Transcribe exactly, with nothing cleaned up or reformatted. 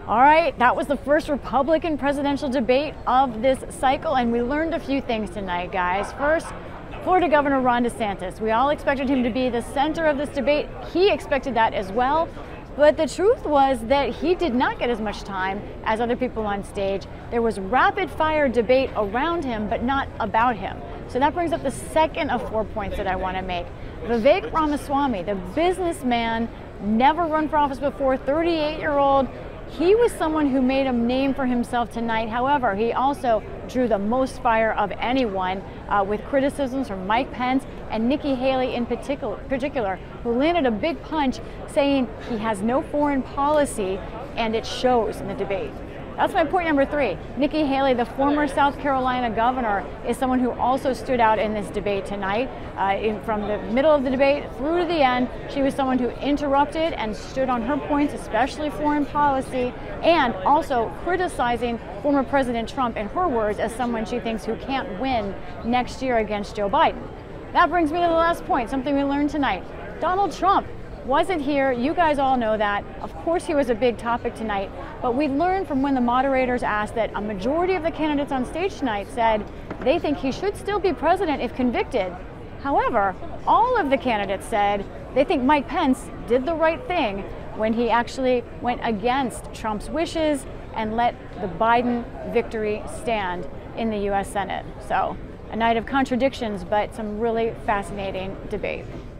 All right, that was the first Republican presidential debate of this cycle, and we learned a few things tonight, guys. First, Florida Governor Ron DeSantis. We all expected him to be the center of this debate. He expected that as well. But the truth was that he did not get as much time as other people on stage. There was rapid fire debate around him, but not about him. So that brings up the second of four points that I want to make. Vivek Ramaswamy, the businessman, never run for office before, thirty-eight-year-old. He was someone who made a name for himself tonight. However, he also drew the most fire of anyone uh, with criticisms from Mike Pence and Nikki Haley in particular, particular, who landed a big punch saying he has no foreign policy, and it shows in the debate. That's my point number three. Nikki Haley, the former South Carolina governor, is someone who also stood out in this debate tonight. Uh, in, from the middle of the debate through to the end, she was someone who interrupted and stood on her points, especially foreign policy, and also criticizing former President Trump, in her words, as someone she thinks who can't win next year against Joe Biden. That brings me to the last point, something we learned tonight. Donald Trump wasn't here. You guys all know that. Of course he was a big topic tonight, but we learned from when the moderators asked that a majority of the candidates on stage tonight said they think he should still be president if convicted. However, all of the candidates said they think Mike Pence did the right thing when he actually went against Trump's wishes and let the Biden victory stand in the U S Senate. So, a night of contradictions, but some really fascinating debate.